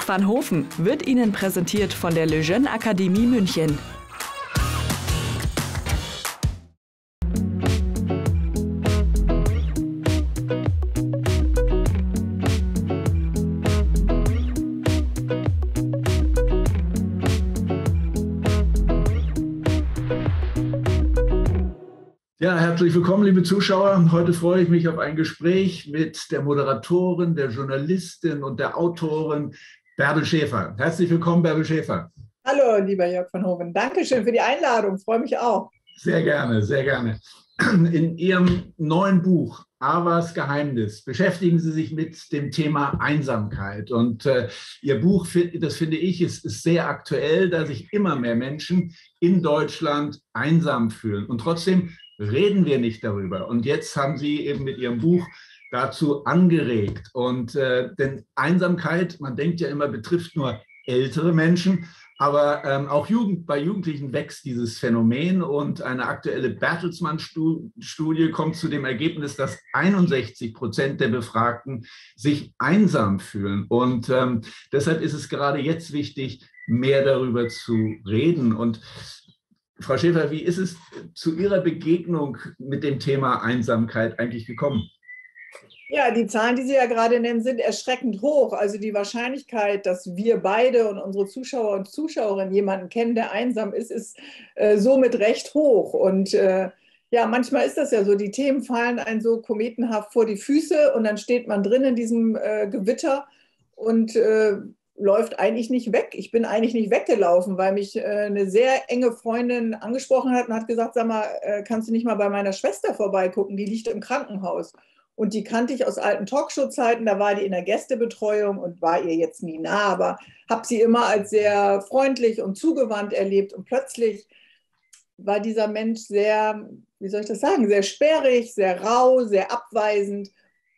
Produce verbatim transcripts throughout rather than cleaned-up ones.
van Hoven wird Ihnen präsentiert von der Lejeune Akademie München. Ja, herzlich willkommen, liebe Zuschauer. Heute freue ich mich auf ein Gespräch mit der Moderatorin, der Journalistin und der Autorin Bärbel Schäfer. Herzlich willkommen, Bärbel Schäfer. Hallo, lieber Jörg van Hoven. Dankeschön für die Einladung. Freue mich auch. Sehr gerne, sehr gerne. In Ihrem neuen Buch Avas Geheimnis beschäftigen Sie sich mit dem Thema Einsamkeit. Und äh, Ihr Buch, das finde ich, ist, ist sehr aktuell, da sich immer mehr Menschen in Deutschland einsam fühlen. Und trotzdem reden wir nicht darüber. Und jetzt haben Sie eben mit Ihrem Buch dazu angeregt. Und äh, denn Einsamkeit, man denkt ja immer, betrifft nur ältere Menschen, aber ähm, auch Jugend, bei Jugendlichen wächst dieses Phänomen. Und eine aktuelle Bertelsmann-Studie kommt zu dem Ergebnis, dass einundsechzig Prozent der Befragten sich einsam fühlen. Und ähm, deshalb ist es gerade jetzt wichtig, mehr darüber zu reden. Und Frau Schäfer, wie ist es zu Ihrer Begegnung mit dem Thema Einsamkeit eigentlich gekommen? Ja, die Zahlen, die Sie ja gerade nennen, sind erschreckend hoch. Also die Wahrscheinlichkeit, dass wir beide und unsere Zuschauer und Zuschauerinnen jemanden kennen, der einsam ist, ist äh, somit recht hoch. Und äh, ja, manchmal ist das ja so, die Themen fallen einem so kometenhaft vor die Füße und dann steht man drin in diesem äh, Gewitter und äh, läuft eigentlich nicht weg. Ich bin eigentlich nicht weggelaufen, weil mich äh, eine sehr enge Freundin angesprochen hat und hat gesagt, sag mal, äh, kannst du nicht mal bei meiner Schwester vorbeigucken, die liegt im Krankenhaus. Und die kannte ich aus alten Talkshow-Zeiten, da war die in der Gästebetreuung und war ihr jetzt nie nah, aber habe sie immer als sehr freundlich und zugewandt erlebt. Und plötzlich war dieser Mensch sehr, wie soll ich das sagen, sehr sperrig, sehr rau, sehr abweisend.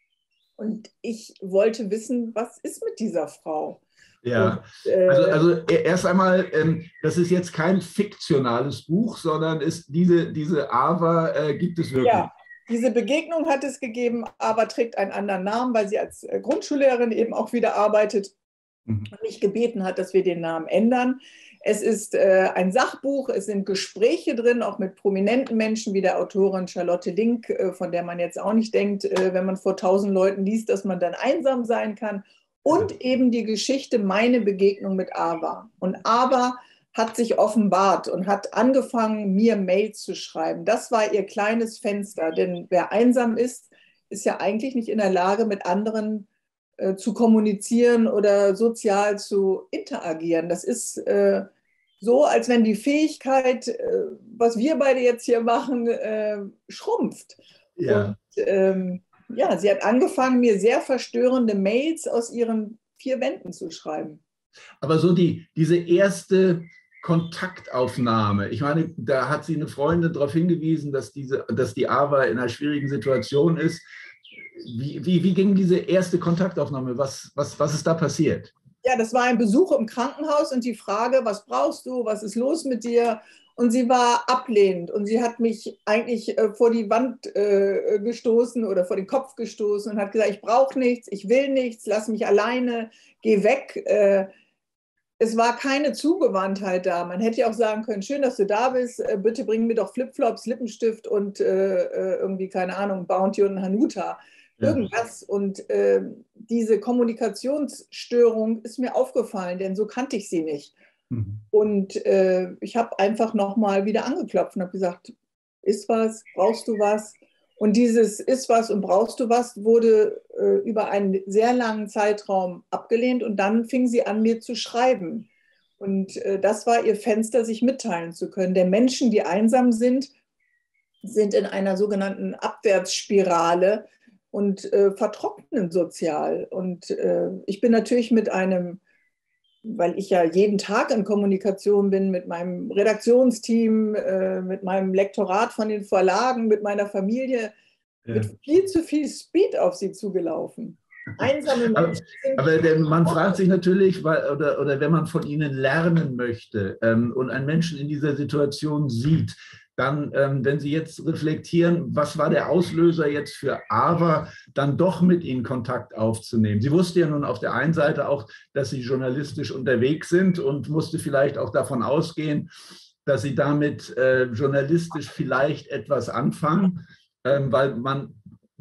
Und ich wollte wissen, was ist mit dieser Frau? Ja, und, äh, also, also erst einmal, ähm, das ist jetzt kein fiktionales Buch, sondern ist diese, diese Ava äh, gibt es wirklich. Ja, diese Begegnung hat es gegeben, Ava trägt einen anderen Namen, weil sie als Grundschullehrerin eben auch wieder arbeitet mhm. und mich gebeten hat, dass wir den Namen ändern. Es ist äh, ein Sachbuch, es sind Gespräche drin, auch mit prominenten Menschen wie der Autorin Charlotte Link, äh, von der man jetzt auch nicht denkt, äh, wenn man vor tausend Leuten liest, dass man dann einsam sein kann. Und eben die Geschichte, meine Begegnung mit Ava. Und Ava hat sich offenbart und hat angefangen, mir Mails zu schreiben. Das war ihr kleines Fenster, denn wer einsam ist, ist ja eigentlich nicht in der Lage, mit anderen äh, zu kommunizieren oder sozial zu interagieren. Das ist äh, so, als wenn die Fähigkeit, äh, was wir beide jetzt hier machen, äh, schrumpft. Ja. Und, ähm, Ja, sie hat angefangen, mir sehr verstörende Mails aus ihren vier Wänden zu schreiben. Aber so die, diese erste Kontaktaufnahme, ich meine, da hat sie eine Freundin darauf hingewiesen, dass, diese, dass die Ava in einer schwierigen Situation ist. Wie, wie, wie ging diese erste Kontaktaufnahme? Was, was, was ist da passiert? Ja, das war ein Besuch im Krankenhaus und die Frage, was brauchst du, was ist los mit dir? Und sie war ablehnend und sie hat mich eigentlich äh, vor die Wand äh, gestoßen oder vor den Kopf gestoßen und hat gesagt, ich brauche nichts, ich will nichts, lass mich alleine, geh weg. Äh, es war keine Zugewandtheit da. Man hätte ja auch sagen können, schön, dass du da bist, äh, bitte bring mir doch Flipflops, Lippenstift und äh, irgendwie, keine Ahnung, Bounty und Hanuta. Irgendwas. Ja. Und äh, diese Kommunikationsstörung ist mir aufgefallen, denn so kannte ich sie nicht. Und äh, ich habe einfach nochmal wieder angeklopft und habe gesagt, ist was, brauchst du was? Und dieses ist was und brauchst du was wurde äh, über einen sehr langen Zeitraum abgelehnt und dann fing sie an, mir zu schreiben. Und äh, das war ihr Fenster, sich mitteilen zu können. Denn Menschen, die einsam sind, sind in einer sogenannten Abwärtsspirale und äh, vertrocknen sozial. Und äh, ich bin natürlich mit einem, weil ich ja jeden Tag in Kommunikation bin mit meinem Redaktionsteam, äh, mit meinem Lektorat von den Verlagen, mit meiner Familie, ja. mit viel zu viel Speed auf sie zugelaufen. Einsame Menschen. Aber, aber man fragt sich natürlich, weil, oder, oder wenn man von ihnen lernen möchte ähm, und einen Menschen in dieser Situation sieht, dann, ähm, wenn Sie jetzt reflektieren, was war der Auslöser jetzt für Ava, dann doch mit Ihnen Kontakt aufzunehmen? Sie wusste ja nun auf der einen Seite auch, dass Sie journalistisch unterwegs sind und musste vielleicht auch davon ausgehen, dass Sie damit äh, journalistisch vielleicht etwas anfangen, ähm, weil man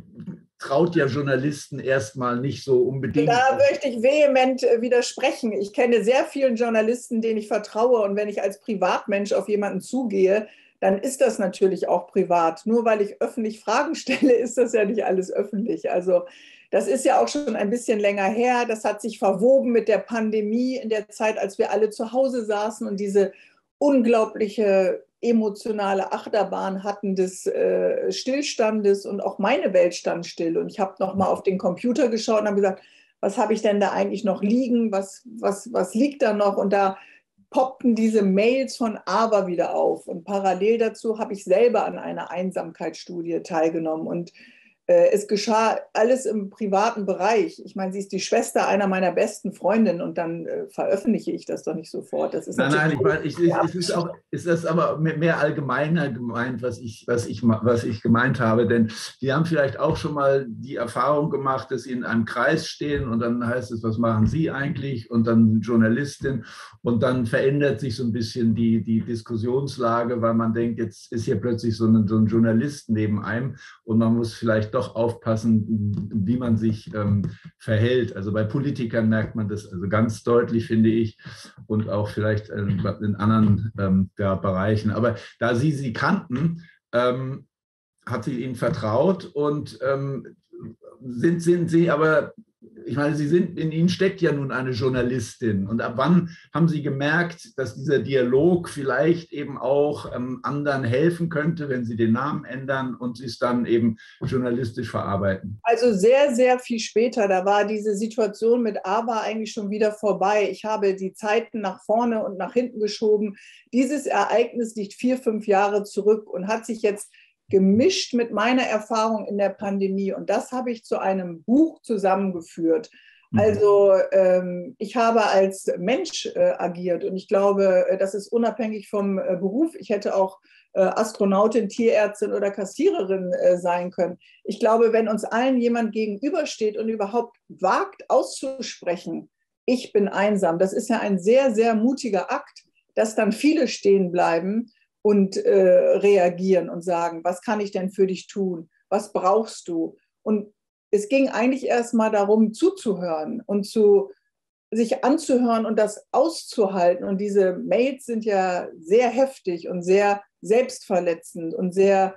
traut ja Journalisten erstmal nicht so unbedingt. Da möchte ich vehement widersprechen. Ich kenne sehr vielen Journalisten, denen ich vertraue. Und wenn ich als Privatmensch auf jemanden zugehe, dann ist das natürlich auch privat. Nur weil ich öffentlich Fragen stelle, ist das ja nicht alles öffentlich. Also das ist ja auch schon ein bisschen länger her. Das hat sich verwoben mit der Pandemie in der Zeit, als wir alle zu Hause saßen und diese unglaubliche emotionale Achterbahn hatten des äh, Stillstandes, und auch meine Welt stand still. Und ich habe noch mal auf den Computer geschaut und habe gesagt, was habe ich denn da eigentlich noch liegen? Was, was, was liegt da noch? Und da poppten diese Mails von Ava wieder auf. Und parallel dazu habe ich selber an einer Einsamkeitsstudie teilgenommen. Und äh, es geschah alles im privaten Bereich. Ich meine, sie ist die Schwester einer meiner besten Freundinnen, und dann äh, veröffentliche ich das doch nicht sofort. Das ist nein, nein, ich meine, ich, ja. es ist auch, ist das aber mehr allgemeiner gemeint, was ich, was, ich, was ich gemeint habe. Denn Sie haben vielleicht auch schon mal die Erfahrung gemacht, dass Sie in einem Kreis stehen und dann heißt es, was machen Sie eigentlich? Und dann Journalistin. Und dann verändert sich so ein bisschen die, die Diskussionslage, weil man denkt, jetzt ist hier plötzlich so ein, so ein Journalist neben einem und man muss vielleicht doch aufpassen, wie man sich ähm, verhält. Also bei Politikern merkt man das also ganz deutlich, finde ich, und auch vielleicht ähm, in anderen ähm, ja, Bereichen. Aber da Sie sie kannten, ähm, hat sie Ihnen vertraut und ähm, sind, sind Sie aber, ich meine, Sie sind, in Ihnen steckt ja nun eine Journalistin. Und ab wann haben Sie gemerkt, dass dieser Dialog vielleicht eben auch ähm, anderen helfen könnte, wenn Sie den Namen ändern und Sie es dann eben journalistisch verarbeiten? Also sehr, sehr viel später, da war diese Situation mit Ava eigentlich schon wieder vorbei. Ich habe die Zeiten nach vorne und nach hinten geschoben. Dieses Ereignis liegt vier, fünf Jahre zurück und hat sich jetzt gemischt mit meiner Erfahrung in der Pandemie. Und das habe ich zu einem Buch zusammengeführt. Also ähm, ich habe als Mensch äh, agiert, und ich glaube, das ist unabhängig vom äh, Beruf. Ich hätte auch äh, Astronautin, Tierärztin oder Kassiererin äh, sein können. Ich glaube, wenn uns allen jemand gegenübersteht und überhaupt wagt auszusprechen, ich bin einsam, das ist ja ein sehr, sehr mutiger Akt, dass dann viele stehen bleiben und äh, reagieren und sagen, was kann ich denn für dich tun? Was brauchst du? Und es ging eigentlich erst mal darum, zuzuhören und zu, sich anzuhören und das auszuhalten. Und diese Mails sind ja sehr heftig und sehr selbstverletzend und sehr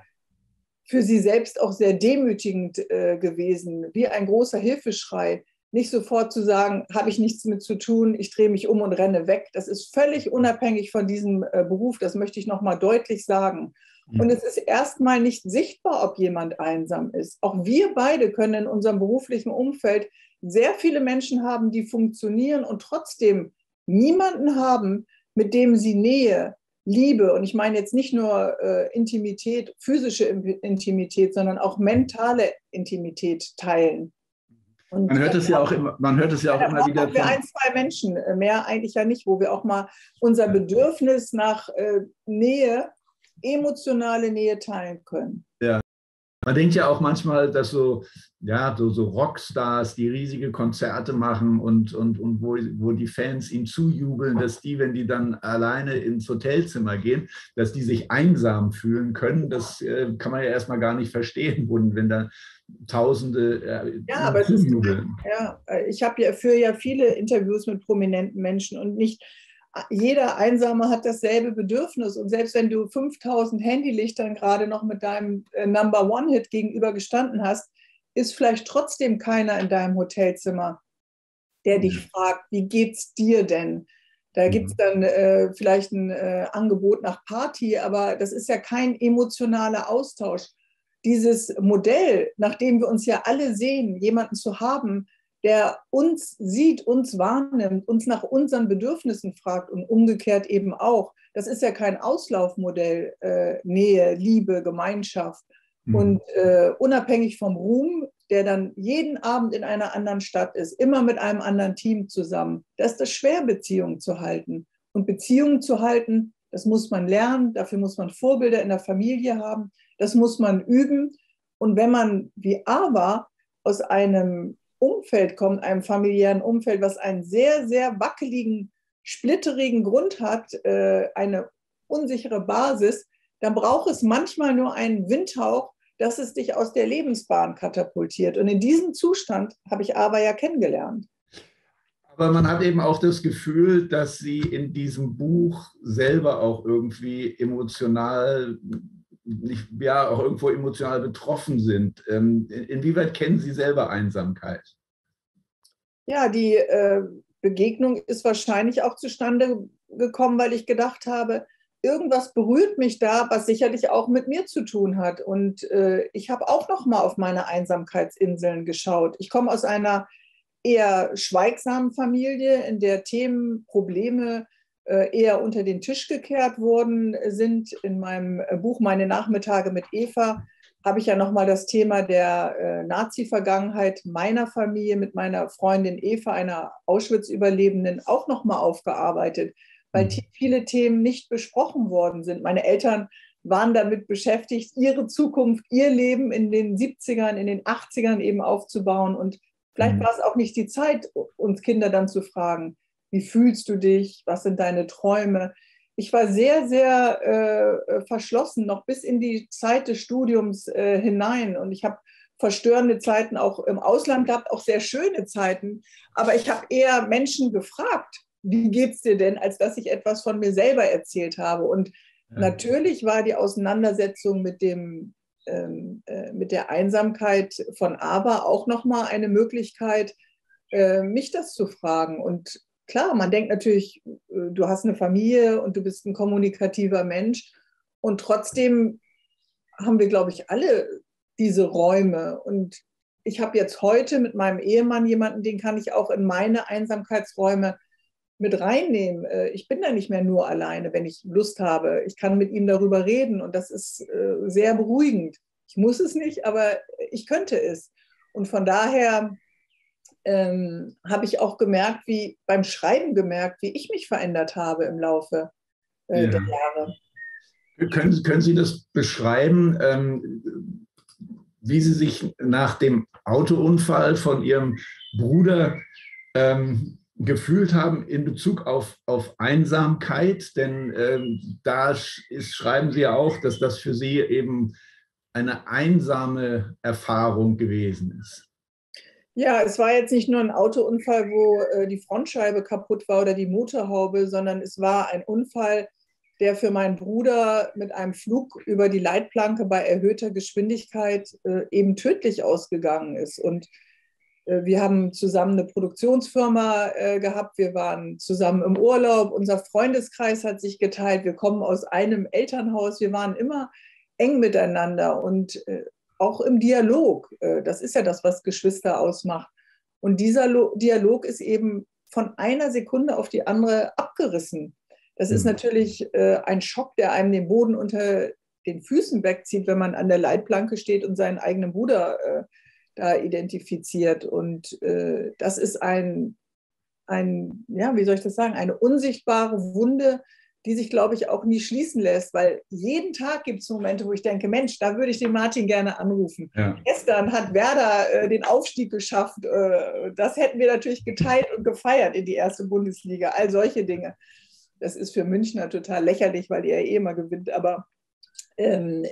für sie selbst auch sehr demütigend äh, gewesen, wie ein großer Hilfeschrei. Nicht sofort zu sagen, habe ich nichts mit zu tun, ich drehe mich um und renne weg. Das ist völlig unabhängig von diesem äh, Beruf, das möchte ich noch mal deutlich sagen. Und es ist erstmal nicht sichtbar, ob jemand einsam ist. Auch wir beide können in unserem beruflichen Umfeld sehr viele Menschen haben, die funktionieren und trotzdem niemanden haben, mit dem sie Nähe, Liebe, und ich meine jetzt nicht nur äh, Intimität, physische Intimität, sondern auch mentale Intimität teilen. Und man hört es ja auch immer, man hört es ja auch immer wieder. Wir ein, zwei Menschen, mehr eigentlich ja nicht, wo wir auch mal unser Bedürfnis nach äh, Nähe, emotionale Nähe teilen können. Ja. Man denkt ja auch manchmal, dass so, ja, so, so Rockstars, die riesige Konzerte machen und, und, und wo, wo die Fans ihnen zujubeln, dass die, wenn die dann alleine ins Hotelzimmer gehen, dass die sich einsam fühlen können. Das äh, kann man ja erstmal gar nicht verstehen, wenn da Tausende äh, ja, aber es ist, ja, ich habe ja für ja viele Interviews mit prominenten Menschen, und nicht jeder Einsame hat dasselbe Bedürfnis. Und selbst wenn du fünftausend Handylichtern gerade noch mit deinem äh, Number-One-Hit gegenüber gestanden hast, ist vielleicht trotzdem keiner in deinem Hotelzimmer, der dich fragt, wie geht's dir denn? Da gibt es dann äh, vielleicht ein äh, Angebot nach Party, aber das ist ja kein emotionaler Austausch. Dieses Modell, nach dem wir uns ja alle sehen, jemanden zu haben, der uns sieht, uns wahrnimmt, uns nach unseren Bedürfnissen fragt und umgekehrt eben auch. Das ist ja kein Auslaufmodell, äh, Nähe, Liebe, Gemeinschaft. Mhm. Und äh, unabhängig vom Ruhm, der dann jeden Abend in einer anderen Stadt ist, immer mit einem anderen Team zusammen, das ist das schwer, Beziehungen zu halten. Und Beziehungen zu halten Das muss man lernen, dafür muss man Vorbilder in der Familie haben, das muss man üben. Und wenn man wie Ava aus einem Umfeld kommt, einem familiären Umfeld, was einen sehr, sehr wackeligen, splitterigen Grund hat, äh, eine unsichere Basis, dann braucht es manchmal nur einen Windhauch, dass es dich aus der Lebensbahn katapultiert. Und in diesem Zustand habe ich Ava ja kennengelernt. Aber man hat eben auch das Gefühl, dass Sie in diesem Buch selber auch irgendwie emotional, nicht, ja, auch irgendwo emotional betroffen sind. Ähm, inwieweit kennen Sie selber Einsamkeit? Ja, die äh, Begegnung ist wahrscheinlich auch zustande gekommen, weil ich gedacht habe, irgendwas berührt mich da, was sicherlich auch mit mir zu tun hat. Und äh, ich habe auch noch mal auf meine Einsamkeitsinseln geschaut. Ich komme aus einer eher schweigsamen Familie, in der Themen, Probleme äh, eher unter den Tisch gekehrt worden sind. In meinem Buch Meine Nachmittage mit Eva habe ich ja noch mal das Thema der äh, Nazi-Vergangenheit meiner Familie mit meiner Freundin Eva, einer Auschwitz-Überlebenden, auch noch mal aufgearbeitet, weil viele Themen nicht besprochen worden sind. Meine Eltern waren damit beschäftigt, ihre Zukunft, ihr Leben in den siebzigern, in den achtzigern eben aufzubauen. Und vielleicht war es auch nicht die Zeit, uns Kinder dann zu fragen, wie fühlst du dich, was sind deine Träume? Ich war sehr, sehr äh, verschlossen, noch bis in die Zeit des Studiums äh, hinein. Und ich habe verstörende Zeiten auch im Ausland gehabt, auch sehr schöne Zeiten. Aber ich habe eher Menschen gefragt, wie geht's dir denn, als dass ich etwas von mir selber erzählt habe. Und ja, natürlich war die Auseinandersetzung mit dem, ähm, äh, mit der Einsamkeit von Ava auch nochmal eine Möglichkeit, äh, mich das zu fragen. Und klar, man denkt natürlich, äh, du hast eine Familie und du bist ein kommunikativer Mensch. Und trotzdem haben wir, glaube ich, alle diese Räume. Und ich habe jetzt heute mit meinem Ehemann jemanden, den kann ich auch in meine Einsamkeitsräume mit reinnehmen. Ich bin da nicht mehr nur alleine, wenn ich Lust habe. Ich kann mit ihm darüber reden und das ist sehr beruhigend. Ich muss es nicht, aber ich könnte es. Und von daher ähm, habe ich auch gemerkt, wie beim Schreiben gemerkt, wie ich mich verändert habe im Laufe äh, ja. der Jahre. Können, können Sie das beschreiben, ähm, wie Sie sich nach dem Autounfall von Ihrem Bruder ähm, gefühlt haben in Bezug auf, auf Einsamkeit? Denn ähm, da ist, schreiben Sie ja auch, dass das für Sie eben eine einsame Erfahrung gewesen ist. Ja, es war jetzt nicht nur ein Autounfall, wo äh, die Frontscheibe kaputt war oder die Motorhaube, sondern es war ein Unfall, der für meinen Bruder mit einem Flug über die Leitplanke bei erhöhter Geschwindigkeit äh, eben tödlich ausgegangen ist. Und äh, wir haben zusammen eine Produktionsfirma äh, gehabt, wir waren zusammen im Urlaub, unser Freundeskreis hat sich geteilt, wir kommen aus einem Elternhaus, wir waren immer eng miteinander und äh, auch im Dialog. Äh, das ist ja das, was Geschwister ausmacht. Und dieser Lo- Dialog ist eben von einer Sekunde auf die andere abgerissen. Das ist natürlich äh, ein Schock, der einem den Boden unter den Füßen wegzieht, wenn man an der Leitplanke steht und seinen eigenen Bruder äh, da identifiziert. Und äh, das ist ein, ein, ja, wie soll ich das sagen, eine unsichtbare Wunde, die sich, glaube ich, auch nie schließen lässt, weil jeden Tag gibt es Momente, wo ich denke, Mensch, da würde ich den Martin gerne anrufen. Ja. Gestern hat Werder äh, den Aufstieg geschafft. Äh, das hätten wir natürlich geteilt und gefeiert in die erste Bundesliga. All solche Dinge. Das ist für Münchner total lächerlich, weil ihr eh immer gewinnt. Aber ähm,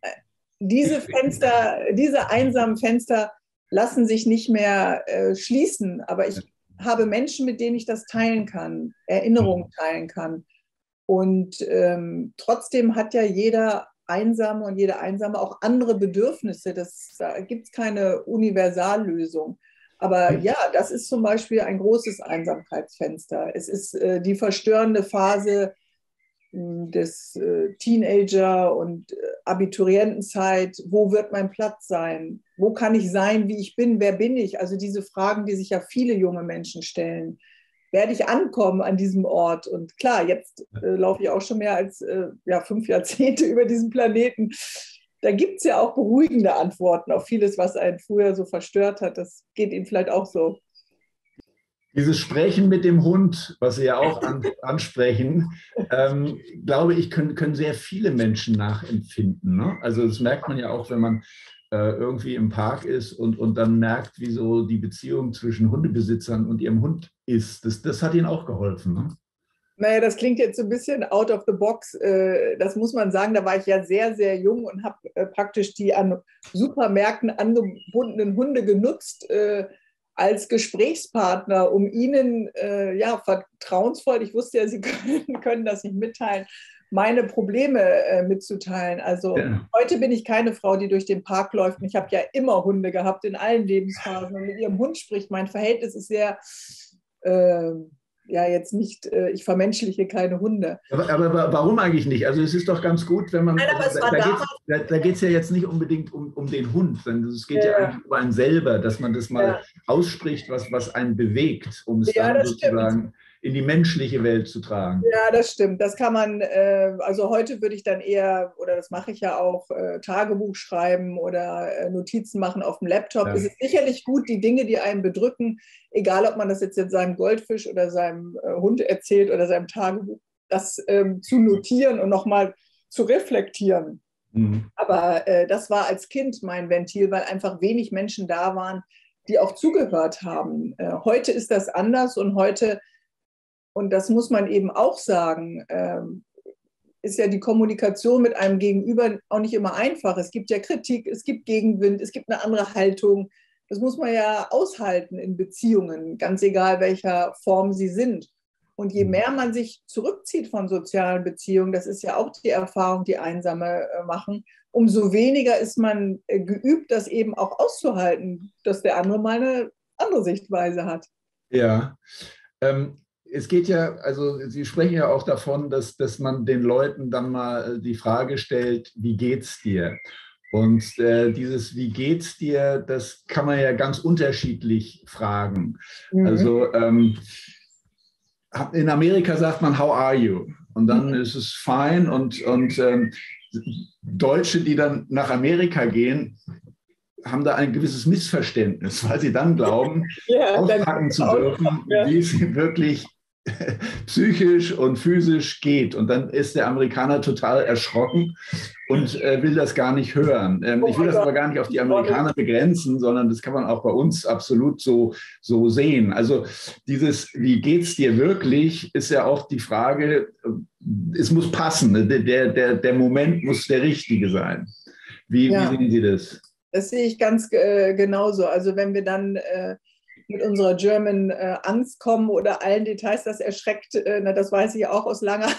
diese Fenster, diese einsamen Fenster lassen sich nicht mehr äh, schließen. Aber ich habe Menschen, mit denen ich das teilen kann, Erinnerungen teilen kann. Und ähm, trotzdem hat ja jeder Einsame und jede Einsame auch andere Bedürfnisse. Das, da gibt es keine Universallösung. Aber ja, das ist zum Beispiel ein großes Einsamkeitsfenster. Es ist äh, die verstörende Phase äh, des äh, Teenager- und äh, Abiturientenzeit. Wo wird mein Platz sein? Wo kann ich sein, wie ich bin? Wer bin ich? Also diese Fragen, die sich ja viele junge Menschen stellen. Werde ich ankommen an diesem Ort? Und klar, jetzt äh, laufe ich auch schon mehr als äh, ja, fünf Jahrzehnte über diesen Planeten. Da gibt es ja auch beruhigende Antworten auf vieles, was einen früher so verstört hat. Das geht Ihnen vielleicht auch so. Dieses Sprechen mit dem Hund, was Sie ja auch an, ansprechen, ähm, glaube ich, können, können sehr viele Menschen nachempfinden. Ne? Also das merkt man ja auch, wenn man äh, irgendwie im Park ist und, und dann merkt, wie so die Beziehung zwischen Hundebesitzern und ihrem Hund ist. Das, das hat Ihnen auch geholfen. Ne? Naja, das klingt jetzt so ein bisschen out of the box. äh, Das muss man sagen, da war ich ja sehr, sehr jung und habe äh, praktisch die an Supermärkten angebundenen Hunde genutzt äh, als Gesprächspartner, um ihnen äh, ja vertrauensvoll, ich wusste ja, sie können, können das nicht mitteilen, meine Probleme äh, mitzuteilen. Also Ja. heute bin ich keine Frau, die durch den Park läuft. Und ich habe ja immer Hunde gehabt in allen Lebensphasen und mit ihrem Hund spricht. Mein Verhältnis ist sehr... Äh, ja, jetzt nicht, äh, ich vermenschliche keine Hunde. Aber, aber warum eigentlich nicht? Also es ist doch ganz gut, wenn man, Nein, aber also es war da, damals, da, da geht es ja jetzt nicht unbedingt um, um den Hund, sondern es geht ja ja, eigentlich um einen selber, dass man das mal ja, ausspricht, was, was einen bewegt, um es ja, dann das stimmt. sozusagen in die menschliche Welt zu tragen. Ja, das stimmt. Das kann man, äh, also heute würde ich dann eher, oder das mache ich ja auch, äh, Tagebuch schreiben oder äh, Notizen machen auf dem Laptop. Ja. Es ist sicherlich gut, die Dinge, die einen bedrücken, egal ob man das jetzt, jetzt seinem Goldfisch oder seinem äh, Hund erzählt oder seinem Tagebuch, das ähm, zu notieren und nochmal zu reflektieren. Mhm. Aber äh, das war als Kind mein Ventil, weil einfach wenig Menschen da waren, die auch zugehört haben. Äh, heute ist das anders und heute, und das muss man eben auch sagen, ähm, ist ja die Kommunikation mit einem Gegenüber auch nicht immer einfach. Es gibt ja Kritik, es gibt Gegenwind, es gibt eine andere Haltung. Das muss man ja aushalten in Beziehungen, ganz egal welcher Form sie sind. Und je mehr man sich zurückzieht von sozialen Beziehungen, das ist ja auch die Erfahrung, die Einsame äh, machen, umso weniger ist man äh, geübt, das eben auch auszuhalten, dass der andere mal eine andere Sichtweise hat. Ja. Ähm, Es geht ja, also Sie sprechen ja auch davon, dass, dass man den Leuten dann mal die Frage stellt, wie geht's dir? Und äh, dieses Wie geht's dir, das kann man ja ganz unterschiedlich fragen. Mhm. Also ähm, in Amerika sagt man, how are you? Und dann ist es fine. Und, und ähm, Deutsche, die dann nach Amerika gehen, haben da ein gewisses Missverständnis, weil sie dann glauben, Ja, auspacken zu dürfen, ja. wie es wirklich psychisch und physisch geht. Und dann ist der Amerikaner total erschrocken und äh, will das gar nicht hören. Ähm, Oh ich will das Gott. aber gar nicht auf die Amerikaner begrenzen, sondern das kann man auch bei uns absolut so, so sehen. Also dieses, wie geht's dir wirklich, ist ja auch die Frage, es muss passen. Der, der, der Moment muss der richtige sein. Wie, Ja. wie sehen Sie das? Das sehe ich ganz äh, genauso. Also wenn wir dann äh, mit unserer German äh, Angst kommen oder allen Details, das erschreckt, äh, na, das weiß ich auch aus langer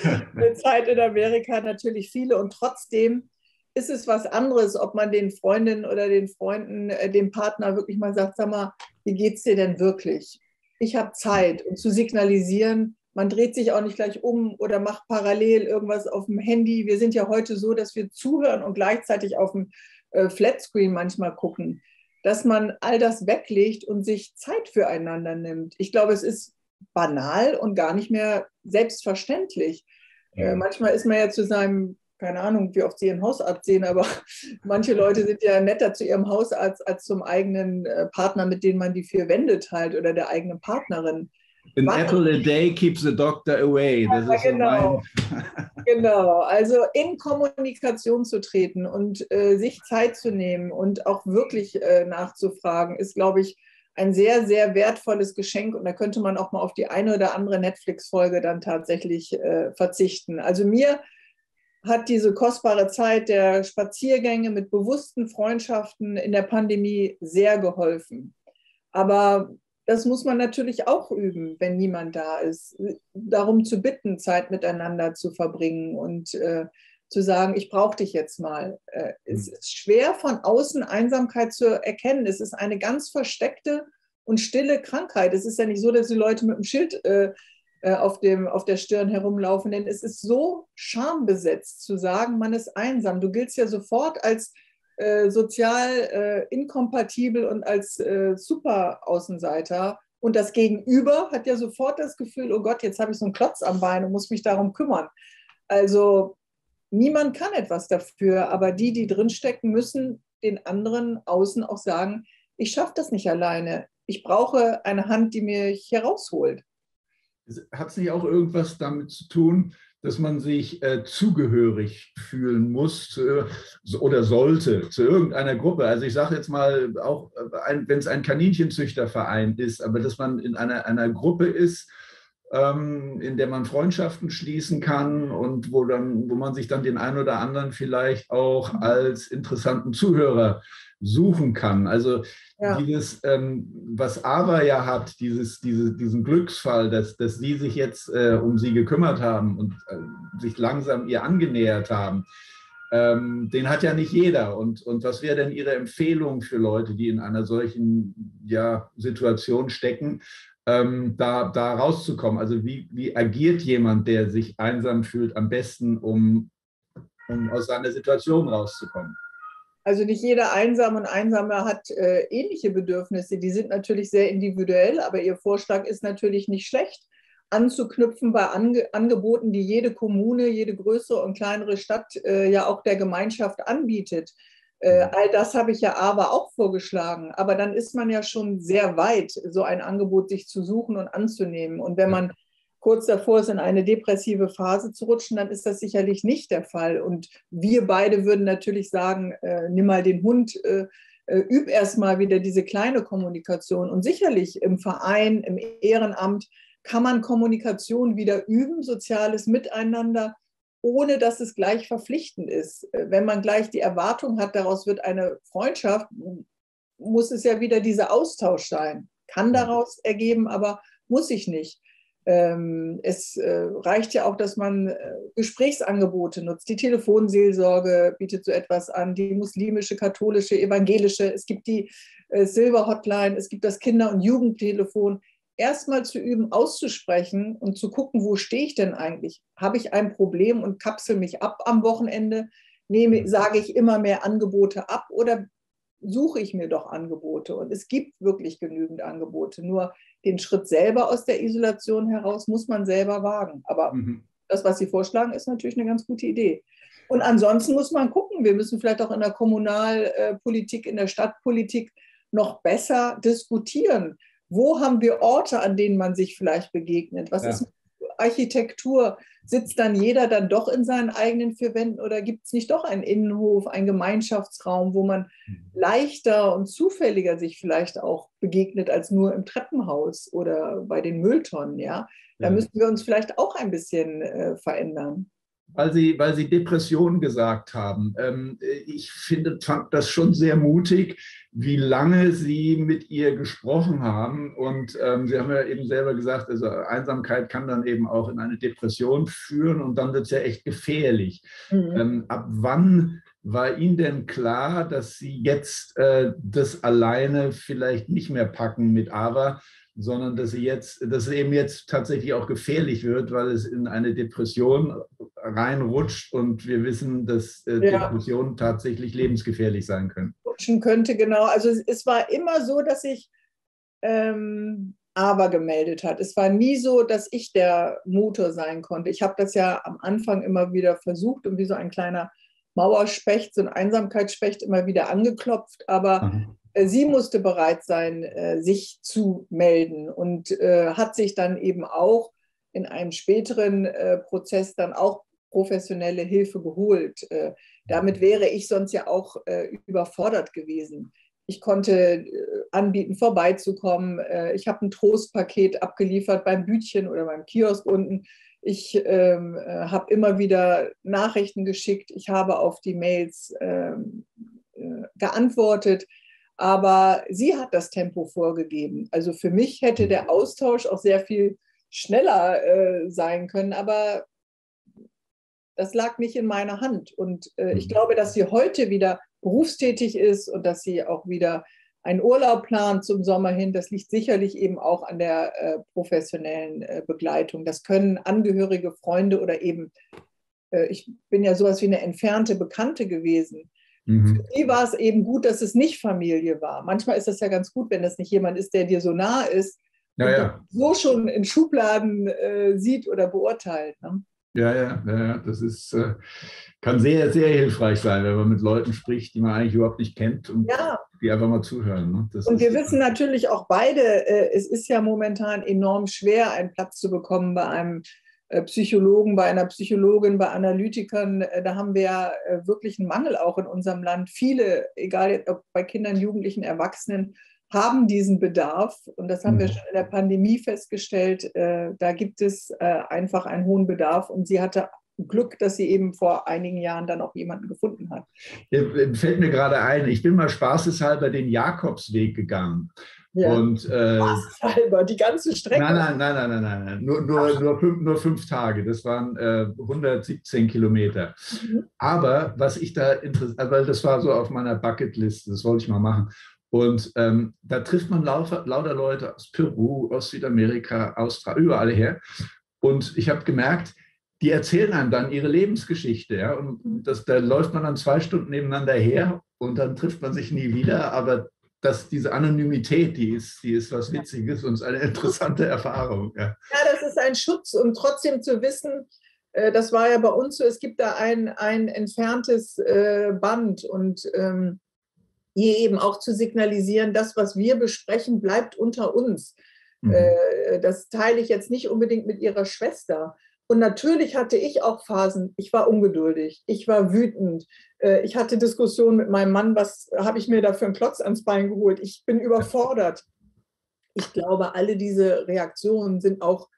Zeit in Amerika natürlich viele. Und trotzdem ist es was anderes, ob man den Freundinnen oder den Freunden, äh, dem Partner wirklich mal sagt, sag mal, wie geht's dir denn wirklich? Ich habe Zeit. Und zu signalisieren, man dreht sich auch nicht gleich um oder macht parallel irgendwas auf dem Handy. Wir sind ja heute so, dass wir zuhören und gleichzeitig auf dem Flatscreen manchmal gucken, dass man all das weglegt und sich Zeit füreinander nimmt. Ich glaube, es ist banal und gar nicht mehr selbstverständlich. Ja. Äh, manchmal ist man ja zu seinem, keine Ahnung, wie oft Sie Ihren Hausarzt sehen, aber manche Leute sind ja netter zu ihrem Hausarzt als zum eigenen äh, Partner, mit dem man die vier Wände teilt oder der eigenen Partnerin. An Was? apple a day keeps the doctor away. Das Ja, ist so genau. mein... Genau, also in Kommunikation zu treten und äh, sich Zeit zu nehmen und auch wirklich äh, nachzufragen, ist, glaube ich, ein sehr, sehr wertvolles Geschenk. Und da könnte man auch mal auf die eine oder andere Netflix-Folge dann tatsächlich äh, verzichten. Also mir hat diese kostbare Zeit der Spaziergänge mit bewussten Freundschaften in der Pandemie sehr geholfen. Aber das muss man natürlich auch üben, wenn niemand da ist. Darum zu bitten, Zeit miteinander zu verbringen und äh, zu sagen, ich brauche dich jetzt mal. Äh, es ist schwer, von außen Einsamkeit zu erkennen. Es ist eine ganz versteckte und stille Krankheit. Es ist ja nicht so, dass die Leute mit dem Schild äh, auf, dem, auf der Stirn herumlaufen, denn es ist so schambesetzt zu sagen, man ist einsam. Du giltst ja sofort als Äh, sozial äh, inkompatibel und als äh, Super-Außenseiter. Und das Gegenüber hat ja sofort das Gefühl, oh Gott, jetzt habe ich so einen Klotz am Bein und muss mich darum kümmern. Also niemand kann etwas dafür, aber die, die drinstecken, müssen den anderen außen auch sagen, ich schaffe das nicht alleine. ich brauche eine Hand, die mich herausholt. Hat es nicht auch irgendwas damit zu tun, dass man sich äh, zugehörig fühlen muss zu, oder sollte zu irgendeiner Gruppe? Also ich sage jetzt mal, auch wenn es ein Kaninchenzüchterverein ist, aber dass man in einer, einer Gruppe ist, ähm, in der man Freundschaften schließen kann und wo, dann, wo man sich dann den einen oder anderen vielleicht auch als interessanten Zuhörer suchen kann. Also ja. dieses, ähm, was Ava ja hat, dieses, diese, diesen Glücksfall, dass, dass Sie sich jetzt äh, um sie gekümmert haben und äh, sich langsam ihr angenähert haben, ähm, den hat ja nicht jeder. Und, und was wäre denn Ihre Empfehlung für Leute, die in einer solchen ja, Situation stecken, ähm, da, da rauszukommen? Also wie, wie agiert jemand, der sich einsam fühlt, am besten, um, um aus seiner Situation rauszukommen? Also nicht jeder Einsame und Einsame hat äh, ähnliche Bedürfnisse. Die sind natürlich sehr individuell, aber Ihr Vorschlag ist natürlich nicht schlecht, anzuknüpfen bei Ange Angeboten, die jede Kommune, jede größere und kleinere Stadt äh, ja auch der Gemeinschaft anbietet. Äh, all das habe ich ja aber auch vorgeschlagen. Aber dann ist man ja schon sehr weit, so ein Angebot sich zu suchen und anzunehmen. Und wenn man kurz davor ist, in eine depressive Phase zu rutschen, dann ist das sicherlich nicht der Fall. Und wir beide würden natürlich sagen, äh, nimm mal den Hund, äh, äh, üb erst mal wieder diese kleine Kommunikation. Und sicherlich im Verein, im Ehrenamt kann man Kommunikation wieder üben, soziales Miteinander, ohne dass es gleich verpflichtend ist. Wenn man gleich die Erwartung hat, daraus wird eine Freundschaft, muss es ja wieder dieser Austausch sein. Kann daraus ergeben, aber muss ich nicht. Es reicht ja auch, dass man Gesprächsangebote nutzt. Die Telefonseelsorge bietet so etwas an, die muslimische, katholische, evangelische. Es gibt die Silver Hotline, es gibt das Kinder- und Jugendtelefon. Erstmal zu üben, auszusprechen und zu gucken, wo stehe ich denn eigentlich? Habe ich ein Problem und kapsel mich ab am Wochenende? Nehme, sage ich immer mehr Angebote ab oder suche ich mir doch Angebote? Und es gibt wirklich genügend Angebote. Nur den Schritt selber aus der Isolation heraus muss man selber wagen. Aber mhm. das, was Sie vorschlagen, ist natürlich eine ganz gute Idee. Und ansonsten muss man gucken, wir müssen vielleicht auch in der Kommunalpolitik, in der Stadtpolitik noch besser diskutieren. Wo haben wir Orte, an denen man sich vielleicht begegnet? Was ja. ist Architektur? Sitzt dann jeder dann doch in seinen eigenen vier Wänden oder gibt es nicht doch einen Innenhof, einen Gemeinschaftsraum, wo man leichter und zufälliger sich vielleicht auch begegnet als nur im Treppenhaus oder bei den Mülltonnen? Ja? Da ja. müssen wir uns vielleicht auch ein bisschen äh, verändern. Weil Sie, weil Sie Depression gesagt haben. Ähm, ich finde, fand das schon sehr mutig, wie lange Sie mit ihr gesprochen haben. Und ähm, Sie haben ja eben selber gesagt, also Einsamkeit kann dann eben auch in eine Depression führen und dann wird es ja echt gefährlich. Mhm. Ähm, ab wann war Ihnen denn klar, dass Sie jetzt äh, das alleine vielleicht nicht mehr packen mit Ava, sondern dass, sie jetzt, dass es eben jetzt tatsächlich auch gefährlich wird, weil es in eine Depression reinrutscht und wir wissen, dass äh, ja. Depressionen tatsächlich lebensgefährlich sein können. Rutschen könnte, genau. Also es, es war immer so, dass ich ähm, aber gemeldet hat. Es war nie so, dass ich der Motor sein konnte. Ich habe das ja am Anfang immer wieder versucht und wie so ein kleiner Mauerspecht, so ein Einsamkeitsspecht immer wieder angeklopft, aber mhm. sie musste bereit sein, sich zu melden und hat sich dann eben auch in einem späteren Prozess dann auch professionelle Hilfe geholt. Damit wäre ich sonst ja auch überfordert gewesen. Ich konnte anbieten, vorbeizukommen. Ich habe ein Trostpaket abgeliefert beim Bütchen oder beim Kiosk unten. Ich ähm, habe immer wieder Nachrichten geschickt. Ich habe auf die Mails ähm, äh, geantwortet. Aber sie hat das Tempo vorgegeben. Also für mich hätte der Austausch auch sehr viel schneller äh, sein können, aber das lag nicht in meiner Hand. Und äh, ich glaube, dass sie heute wieder berufstätig ist und dass sie auch wieder einen Urlaub plant zum Sommer hin. Das liegt sicherlich eben auch an der äh, professionellen äh, Begleitung. Das können Angehörige, Freunde oder eben, äh, ich bin ja sowas wie eine entfernte Bekannte gewesen. Für sie war es eben gut, dass es nicht Familie war. Manchmal ist das ja ganz gut, wenn das nicht jemand ist, der dir so nah ist ja, und ja. so schon in Schubladen äh, sieht oder beurteilt. Ne? Ja, ja, ja, das ist, äh, kann sehr, sehr hilfreich sein, wenn man mit Leuten spricht, die man eigentlich überhaupt nicht kennt. Und ja, die einfach mal zuhören. Ne? Das Und wir ist, wissen natürlich auch beide, äh, es ist ja momentan enorm schwer, einen Platz zu bekommen bei einem äh, Psychologen, bei einer Psychologin, bei Analytikern. Äh, da haben wir ja äh, wirklich einen Mangel auch in unserem Land. Viele, egal ob bei Kindern, Jugendlichen, Erwachsenen, haben diesen Bedarf. Und das haben wir schon in der Pandemie festgestellt. Äh, da gibt es äh, einfach einen hohen Bedarf. Und sie hatte Glück, dass sie eben vor einigen Jahren dann auch jemanden gefunden hat. Fällt mir gerade ein, ich bin mal spaßeshalber den Jakobsweg gegangen. Ja. Und, äh, halber, die ganze Strecke? Nein, nein, nein, nein, nein, nein. Nur, nur, nur, fünf, nur fünf Tage. Das waren äh, hundertsiebzehn Kilometer. Mhm. Aber was ich da interessiert, weil das war so auf meiner Bucketlist, das wollte ich mal machen. Und ähm, da trifft man lauter, lauter Leute aus Peru, aus Südamerika, Australien, überall her. Und ich habe gemerkt, die erzählen einem dann ihre Lebensgeschichte. Ja? Und das, da läuft man dann zwei Stunden nebeneinander her und dann trifft man sich nie wieder. Aber das, diese Anonymität, die ist, die ist was Witziges und ist eine interessante Erfahrung. Ja. Ja, das ist ein Schutz, um trotzdem zu wissen, äh, das war ja bei uns so, es gibt da ein, ein entferntes äh, Band und ähm, hier eben auch zu signalisieren, das, was wir besprechen, bleibt unter uns. Mhm. Äh, das teile ich jetzt nicht unbedingt mit ihrer Schwester. Und natürlich hatte ich auch Phasen, ich war ungeduldig, ich war wütend, ich hatte Diskussionen mit meinem Mann, was habe ich mir da für einen Klotz ans Bein geholt, ich bin überfordert. Ich glaube, alle diese Reaktionen sind auch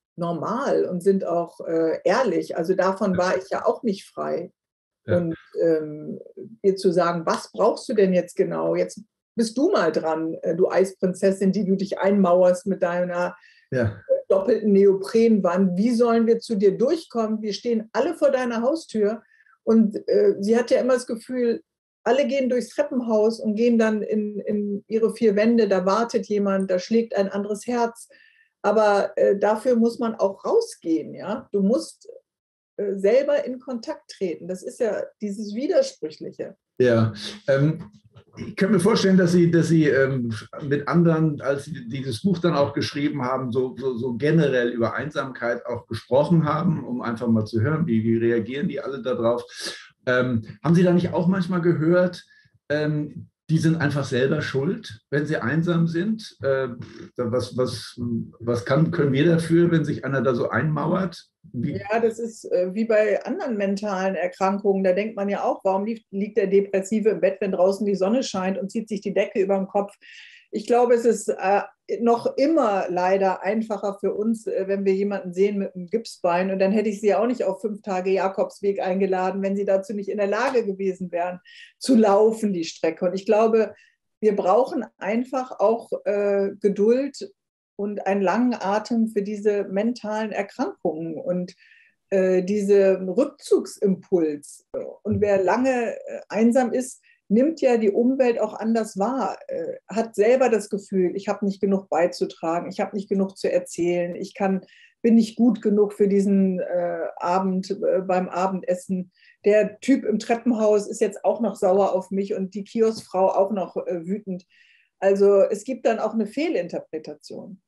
normal und sind auch äh, ehrlich, also davon war ich ja auch nicht frei. Ja. Und ähm, dir zu sagen, was brauchst du denn jetzt genau, jetzt bist du mal dran, du Eisprinzessin, die du dich einmauerst mit deiner ja. doppelten Neoprenwand. Wie sollen wir zu dir durchkommen? Wir stehen alle vor deiner Haustür. Und äh, sie hat ja immer das Gefühl, alle gehen durchs Treppenhaus und gehen dann in, in ihre vier Wände. Da wartet jemand, da schlägt ein anderes Herz. Aber äh, dafür muss man auch rausgehen. Ja? Du musst äh, selber in Kontakt treten. Das ist ja dieses Widersprüchliche. Ja, ähm, ich kann mir vorstellen, dass Sie, dass Sie ähm, mit anderen, als Sie dieses Buch dann auch geschrieben haben, so, so, so generell über Einsamkeit auch gesprochen haben, um einfach mal zu hören, wie, wie reagieren die alle darauf. Ähm, haben Sie da nicht auch manchmal gehört, ähm, die sind einfach selber schuld, wenn sie einsam sind? Äh, was was, was kann, können wir dafür, wenn sich einer da so einmauert? Wie? Ja, das ist äh, wie bei anderen mentalen Erkrankungen. Da denkt man ja auch, warum liegt, liegt der Depressive im Bett, wenn draußen die Sonne scheint und zieht sich die Decke über den Kopf? Ich glaube, es ist äh, noch immer leider einfacher für uns, äh, wenn wir jemanden sehen mit einem Gipsbein. Und dann hätte ich sie auch nicht auf fünf Tage Jakobsweg eingeladen, wenn sie dazu nicht in der Lage gewesen wären, zu laufen, die Strecke. Und ich glaube, wir brauchen einfach auch äh, Geduld und einen langen Atem für diese mentalen Erkrankungen und äh, diesen Rückzugsimpuls. Und wer lange äh, einsam ist, nimmt ja die Umwelt auch anders wahr, äh, hat selber das Gefühl, ich habe nicht genug beizutragen, ich habe nicht genug zu erzählen, ich kann, bin nicht gut genug für diesen äh, Abend äh, beim Abendessen. Der Typ im Treppenhaus ist jetzt auch noch sauer auf mich und die Kioskfrau auch noch äh, wütend. Also es gibt dann auch eine Fehlinterpretation.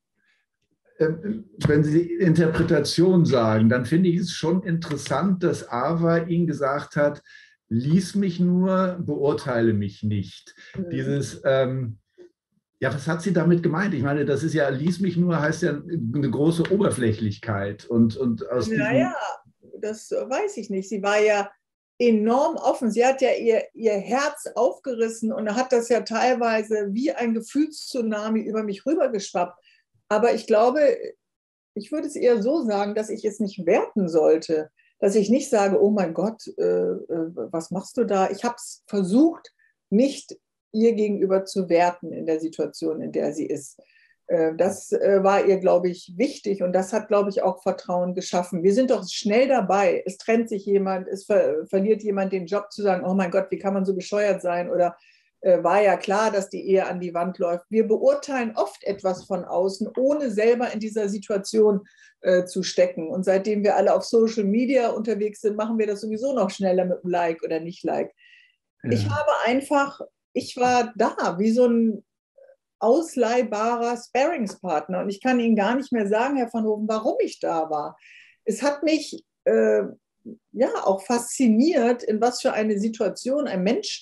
Wenn Sie Interpretation sagen, dann finde ich es schon interessant, dass Ava Ihnen gesagt hat, lies mich nur, beurteile mich nicht. Mhm. Dieses, ähm, ja, was hat sie damit gemeint? Ich meine, das ist ja, lies mich nur, heißt ja eine große Oberflächlichkeit. Und, und aus naja, das weiß ich nicht. Sie war ja enorm offen. Sie hat ja ihr, ihr Herz aufgerissen und hat das ja teilweise wie ein Gefühlstsunami über mich rübergeschwappt. Aber ich glaube, ich würde es eher so sagen, dass ich es nicht werten sollte. Dass ich nicht sage, oh mein Gott, äh, was machst du da? Ich habe es versucht, nicht ihr gegenüber zu werten in der Situation, in der sie ist. Äh, das äh, war ihr, glaube ich, wichtig und das hat, glaube ich, auch Vertrauen geschaffen. Wir sind doch schnell dabei. Es trennt sich jemand, es ver verliert jemand den Job, zu sagen, oh mein Gott, wie kann man so bescheuert sein? Oder äh, war ja klar, dass die Ehe an die Wand läuft. Wir beurteilen oft etwas von außen, ohne selber in dieser Situation äh, zu stecken. Und seitdem wir alle auf Social Media unterwegs sind, machen wir das sowieso noch schneller mit einem Like oder nicht Like. Ja. Ich habe einfach, ich war da, wie so ein ausleihbarer Sparringspartner. Und ich kann Ihnen gar nicht mehr sagen, Herr van Hoven, warum ich da war. Es hat mich äh, ja auch fasziniert, in was für eine Situation ein Mensch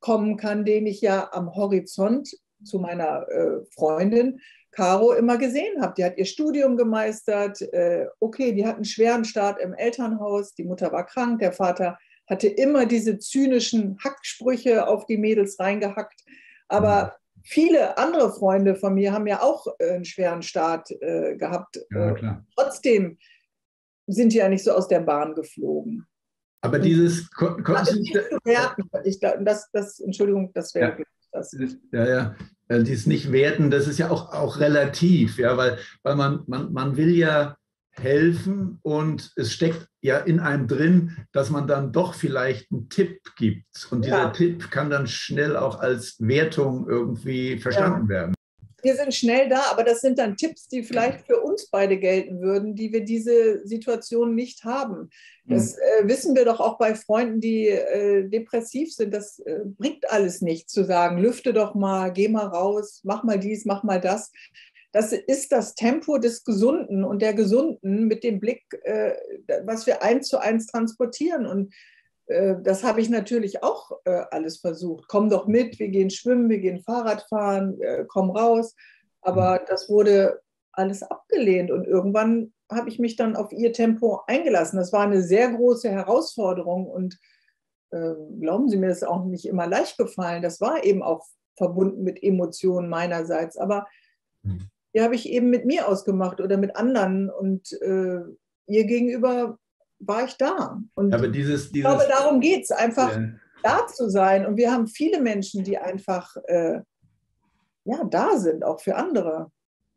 kommen kann, den ich ja am Horizont zu meiner äh, Freundin Caro immer gesehen habe. Die hat ihr Studium gemeistert. Äh, okay, die hat einen schweren Start im Elternhaus. Die Mutter war krank, der Vater hatte immer diese zynischen Hacksprüche auf die Mädels reingehackt. Aber viele andere Freunde von mir haben ja auch äh, einen schweren Start äh, gehabt. Ja, klar. Trotzdem sind die ja nicht so aus der Bahn geflogen. Aber dieses... Das ist nicht zu werten. Ich, das, das, Entschuldigung, das wäre ja. das. Ja, ja. Dieses Nicht-Werten, das ist ja auch, auch relativ, ja, weil, weil man, man, man will ja helfen und es steckt ja in einem drin, dass man dann doch vielleicht einen Tipp gibt. Und dieser ja. Tipp kann dann schnell auch als Wertung irgendwie verstanden ja. werden. Wir sind schnell da, aber das sind dann Tipps, die vielleicht für uns beide gelten würden, die wir diese Situation nicht haben. Das äh, wissen wir doch auch bei Freunden, die äh, depressiv sind. Das äh, bringt alles nichts zu sagen, lüfte doch mal, geh mal raus, mach mal dies, mach mal das. Das ist das Tempo des Gesunden und der Gesunden mit dem Blick, äh, was wir eins zu eins transportieren. Und äh, das habe ich natürlich auch äh, alles versucht. Komm doch mit, wir gehen schwimmen, wir gehen Fahrrad fahren, äh, komm raus. Aber das wurde alles abgelehnt und irgendwann habe ich mich dann auf ihr Tempo eingelassen. Das war eine sehr große Herausforderung und äh, glauben Sie mir, das ist auch nicht immer leicht gefallen. Das war eben auch verbunden mit Emotionen meinerseits. Aber die habe ich eben mit mir ausgemacht oder mit anderen und äh, ihr gegenüber war ich da. Und aber dieses, dieses, ich glaube, darum geht es, einfach ja. da zu sein. Und wir haben viele Menschen, die einfach äh, ja, da sind, auch für andere.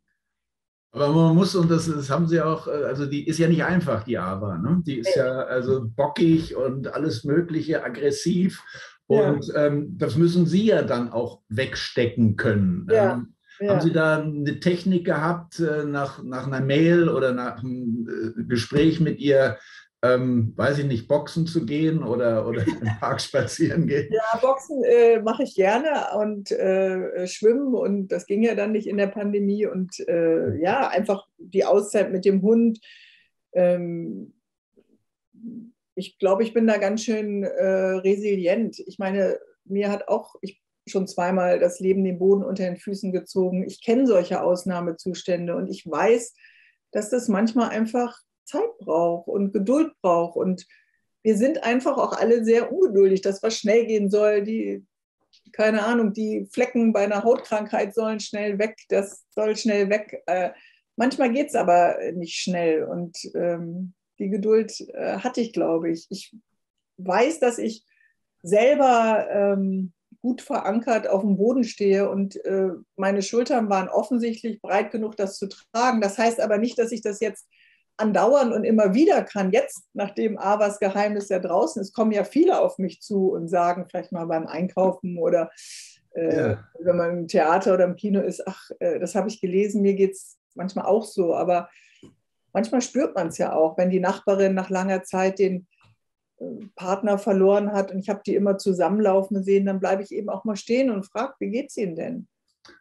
Aber man muss, und das, das haben Sie auch, also die ist ja nicht einfach, die Ava, ne? Die ist ja also bockig und alles Mögliche, aggressiv. Und ja. ähm, das müssen Sie ja dann auch wegstecken können. Ja. Ähm, Ja. Haben Sie da eine Technik gehabt, nach, nach einer Mail oder nach einem Gespräch mit ihr, ähm, weiß ich nicht, boxen zu gehen oder, oder im Park spazieren gehen? Ja, Boxen äh, mache ich gerne und äh, Schwimmen und das ging ja dann nicht in der Pandemie und äh, ja, einfach die Auszeit mit dem Hund. Ähm, ich glaube, ich bin da ganz schön äh, resilient. Ich meine, mir hat auch, ich schon zweimal das Leben den Boden unter den Füßen gezogen. Ich kenne solche Ausnahmezustände und ich weiß, dass das manchmal einfach Zeit braucht und Geduld braucht. Und wir sind einfach auch alle sehr ungeduldig, dass was schnell gehen soll. Die, keine Ahnung, die Flecken bei einer Hautkrankheit sollen schnell weg, das soll schnell weg. Äh, manchmal geht es aber nicht schnell. Und ähm, die Geduld äh, hatte ich, glaube ich. Ich weiß, dass ich selber ähm, gut verankert auf dem Boden stehe und äh, meine Schultern waren offensichtlich breit genug, das zu tragen. Das heißt aber nicht, dass ich das jetzt andauern und immer wieder kann. Jetzt, nachdem Avas Geheimnis ja draußen ist, kommen ja viele auf mich zu und sagen, vielleicht mal beim Einkaufen oder äh, ja. wenn man im Theater oder im Kino ist, ach, äh, das habe ich gelesen, mir geht es manchmal auch so. Aber manchmal spürt man es ja auch, wenn die Nachbarin nach langer Zeit den Partner verloren hat und ich habe die immer zusammenlaufen sehen, dann bleibe ich eben auch mal stehen und frage, wie geht es Ihnen denn?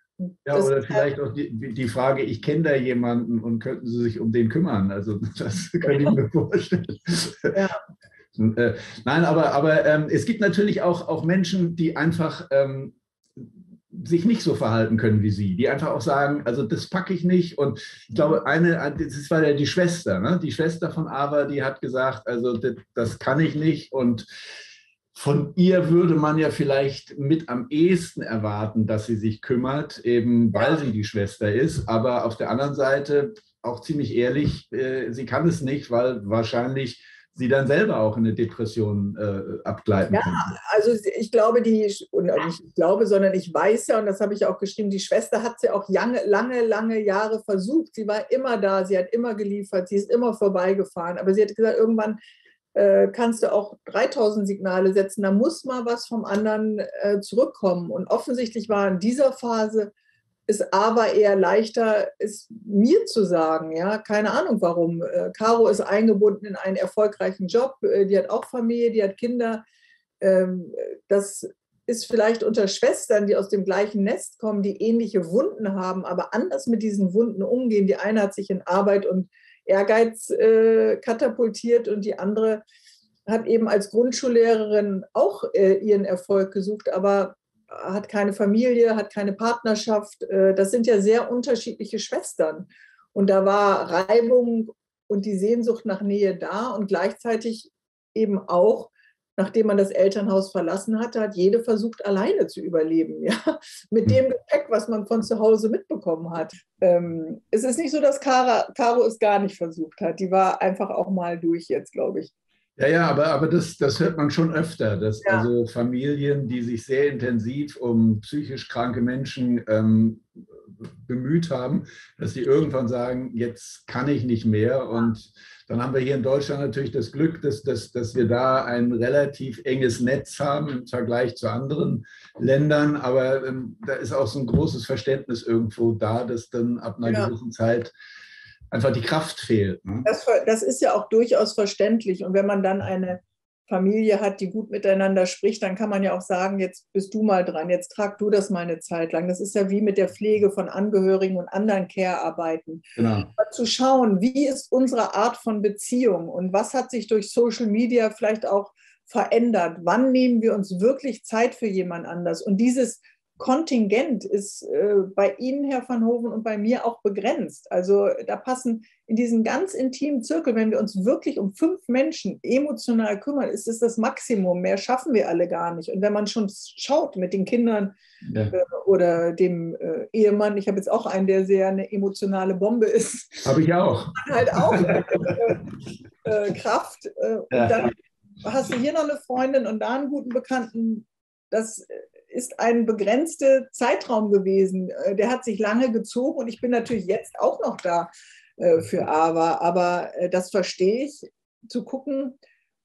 Ja, das oder vielleicht auch die, die Frage, ich kenne da jemanden und könnten Sie sich um den kümmern? Also das kann ich mir vorstellen. Ja. äh, nein, aber, aber ähm, es gibt natürlich auch, auch Menschen, die einfach ähm, sich nicht so verhalten können wie Sie, die einfach auch sagen, also das packe ich nicht. Und ich glaube, eine, das war ja die Schwester, ne? Die Schwester von Ava, die hat gesagt, also das, das kann ich nicht. Und von ihr würde man ja vielleicht mit am ehesten erwarten, dass sie sich kümmert, eben weil ja. sie die Schwester ist. Aber auf der anderen Seite, auch ziemlich ehrlich, äh, sie kann es nicht, weil wahrscheinlich sie dann selber auch in eine Depression äh, abgleiten ja, kann. Also ich glaube, die, und nicht ich glaube, sondern ich weiß ja, und das habe ich auch geschrieben, die Schwester hat sie auch lange, lange, lange Jahre versucht. Sie war immer da, sie hat immer geliefert, sie ist immer vorbeigefahren. Aber sie hat gesagt, irgendwann äh, kannst du auch dreitausend Signale setzen, da muss mal was vom anderen äh, zurückkommen. Und offensichtlich war in dieser Phase ist aber eher leichter, es mir zu sagen, ja, keine Ahnung warum. Äh, Caro ist eingebunden in einen erfolgreichen Job, äh, die hat auch Familie, die hat Kinder. Ähm, das ist vielleicht unter Schwestern, die aus dem gleichen Nest kommen, die ähnliche Wunden haben, aber anders mit diesen Wunden umgehen. Die eine hat sich in Arbeit und Ehrgeiz äh, katapultiert und die andere hat eben als Grundschullehrerin auch äh, ihren Erfolg gesucht, aber hat keine Familie, hat keine Partnerschaft. Äh, das sind ja sehr unterschiedliche Schwestern. Und da war Reibung und die Sehnsucht nach Nähe da und gleichzeitig eben auch, nachdem man das Elternhaus verlassen hatte, hat jede versucht, alleine zu überleben, ja? Mit dem Gepäck, was man von zu Hause mitbekommen hat. Ähm, es ist nicht so, dass Cara, Caro es gar nicht versucht hat. Die war einfach auch mal durch jetzt, glaube ich. Ja, ja, aber, aber das, das hört man schon öfter, dass Ja. also Familien, die sich sehr intensiv um psychisch kranke Menschen ähm, bemüht haben, dass sie irgendwann sagen, jetzt kann ich nicht mehr. Und dann haben wir hier in Deutschland natürlich das Glück, dass, dass, dass wir da ein relativ enges Netz haben im Vergleich zu anderen Ländern. Aber ähm, da ist auch so ein großes Verständnis irgendwo da, dass dann ab einer Ja. gewissen Zeit einfach die Kraft fehlt. Ne? Das, das ist ja auch durchaus verständlich. Und wenn man dann eine Familie hat, die gut miteinander spricht, dann kann man ja auch sagen, jetzt bist du mal dran, jetzt trag du das mal eine Zeit lang. Das ist ja wie mit der Pflege von Angehörigen und anderen Care-Arbeiten. Genau. Aber zu schauen, wie ist unsere Art von Beziehung und was hat sich durch Social Media vielleicht auch verändert? Wann nehmen wir uns wirklich Zeit für jemand anders? Und dieses Kontingent ist äh, bei Ihnen, Herr van Hoven, und bei mir auch begrenzt. Also da passen in diesen ganz intimen Zirkel, wenn wir uns wirklich um fünf Menschen emotional kümmern, ist es das Maximum. Mehr schaffen wir alle gar nicht. Und wenn man schon schaut mit den Kindern Ja. äh, oder dem äh, Ehemann, ich habe jetzt auch einen, der sehr eine emotionale Bombe ist. Habe ich auch. Halt auch äh, äh, Kraft. Äh, und Ja. dann hast du hier noch eine Freundin und da einen guten Bekannten. Das ist ein begrenzter Zeitraum gewesen. Der hat sich lange gezogen und ich bin natürlich jetzt auch noch da äh, für Ava. Aber äh, das verstehe ich, zu gucken,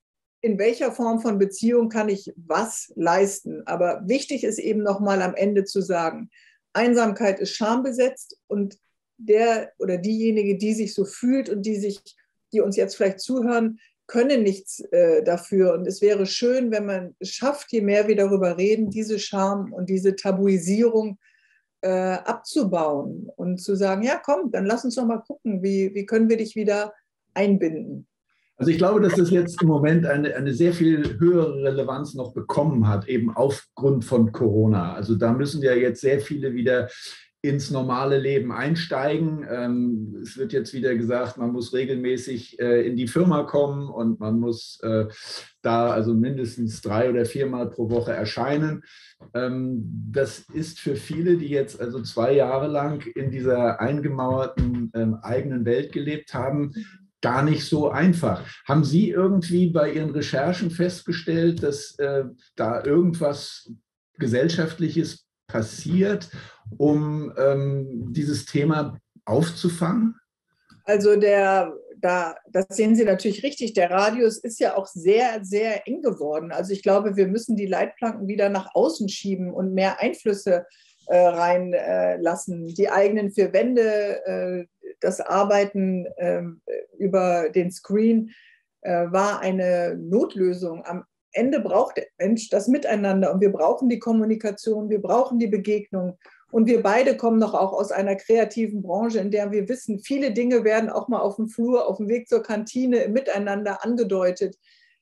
in welcher Form von Beziehung kann ich was leisten. Aber wichtig ist eben nochmal am Ende zu sagen, Einsamkeit ist schambesetzt und der oder diejenige, die sich so fühlt und die sich, die uns jetzt vielleicht zuhören, können nichts äh, dafür. Und es wäre schön, wenn man es schafft, je mehr wir darüber reden, diese Scham und diese Tabuisierung äh, abzubauen und zu sagen, ja komm, dann lass uns doch mal gucken, wie, wie können wir dich wieder einbinden. Also ich glaube, dass das jetzt im Moment eine, eine sehr viel höhere Relevanz noch bekommen hat, eben aufgrund von Corona. Also da müssen ja jetzt sehr viele wieder ins normale Leben einsteigen. Ähm, es wird jetzt wieder gesagt, man muss regelmäßig äh, in die Firma kommen und man muss äh, da also mindestens drei oder viermal pro Woche erscheinen. Ähm, das ist für viele, die jetzt also zwei Jahre lang in dieser eingemauerten ähm, eigenen Welt gelebt haben, gar nicht so einfach. Haben Sie irgendwie bei Ihren Recherchen festgestellt, dass äh, da irgendwas Gesellschaftliches passiert, um ähm, dieses Thema aufzufangen? Also der, da, das sehen Sie natürlich richtig, der Radius ist ja auch sehr, sehr eng geworden. Also ich glaube, wir müssen die Leitplanken wieder nach außen schieben und mehr Einflüsse äh, reinlassen. Äh, die eigenen vier Wände, äh, das Arbeiten äh, über den Screen äh, war eine Notlösung. Am Ende braucht der Mensch das Miteinander und wir brauchen die Kommunikation, wir brauchen die Begegnung. Und wir beide kommen noch auch aus einer kreativen Branche, in der wir wissen, viele Dinge werden auch mal auf dem Flur, auf dem Weg zur Kantine im Miteinander angedeutet.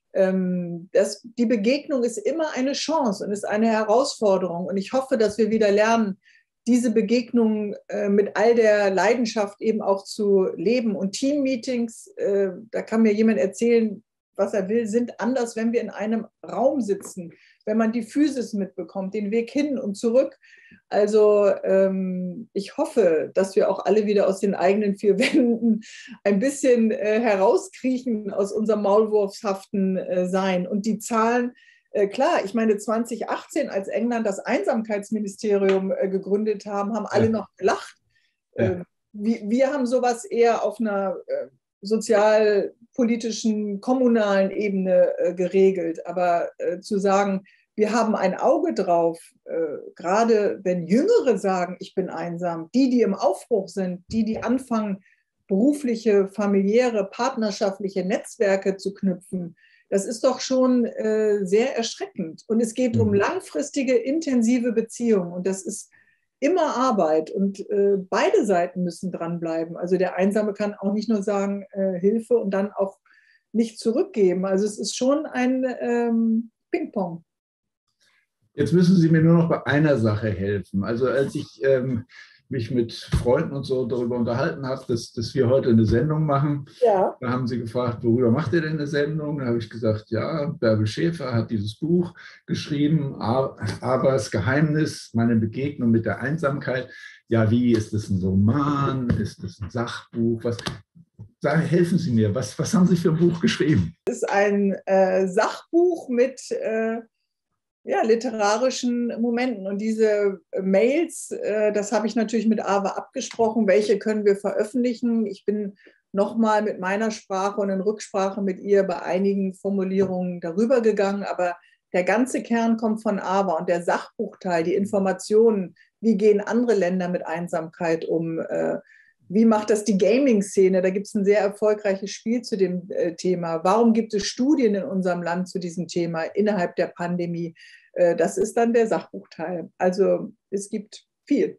Das, die Begegnung ist immer eine Chance und ist eine Herausforderung. Und ich hoffe, dass wir wieder lernen, diese Begegnung mit all der Leidenschaft eben auch zu leben. Und Teammeetings, da kann mir jemand erzählen, was er will, sind anders, wenn wir in einem Raum sitzen, wenn man die Physis mitbekommt, den Weg hin und zurück. Also ähm, ich hoffe, dass wir auch alle wieder aus den eigenen vier Wänden ein bisschen äh, herauskriechen aus unserem maulwurfshaften äh, Sein. Und die Zahlen, äh, klar, ich meine zwanzig achtzehn, als England das Einsamkeitsministerium äh, gegründet haben, haben alle noch gelacht. Ja. Äh, wir, wir haben sowas eher auf einer äh, sozialpolitischen, kommunalen Ebene äh, geregelt. Aber äh, zu sagen, wir haben ein Auge drauf, äh, gerade wenn Jüngere sagen, ich bin einsam, die, die im Aufbruch sind, die, die anfangen, berufliche, familiäre, partnerschaftliche Netzwerke zu knüpfen, das ist doch schon äh, sehr erschreckend. Und es geht mhm. um langfristige, intensive Beziehungen. Und das ist immer Arbeit und äh, beide Seiten müssen dranbleiben. Also der Einsame kann auch nicht nur sagen, äh, Hilfe und dann auch nicht zurückgeben. Also es ist schon ein ähm, Ping-Pong. Jetzt müssen Sie mir nur noch bei einer Sache helfen. Also als ich ähm, mich mit Freunden und so darüber unterhalten habe, dass, dass wir heute eine Sendung machen, ja. Da haben sie gefragt, worüber macht ihr denn eine Sendung? Da habe ich gesagt, ja, Bärbel Schäfer hat dieses Buch geschrieben, Avas Geheimnis, meine Begegnung mit der Einsamkeit. Ja, wie, ist das ein Roman? Ist das ein Sachbuch? Was? Sagen, helfen Sie mir, was, was haben Sie für ein Buch geschrieben? Es ist ein äh, Sachbuch mit äh, ja, literarischen Momenten. Und diese Mails, äh, das habe ich natürlich mit Ava abgesprochen, welche können wir veröffentlichen. Ich bin nochmal mit meiner Sprache und in Rücksprache mit ihr bei einigen Formulierungen darüber gegangen, aber der ganze Kern kommt von Ava und der Sachbuchteil, die Informationen, wie gehen andere Länder mit Einsamkeit um, äh, wie macht das die Gaming-Szene? Da gibt es ein sehr erfolgreiches Spiel zu dem äh, Thema. Warum gibt es Studien in unserem Land zu diesem Thema innerhalb der Pandemie? Äh, das ist dann der Sachbuchteil. Also es gibt viel.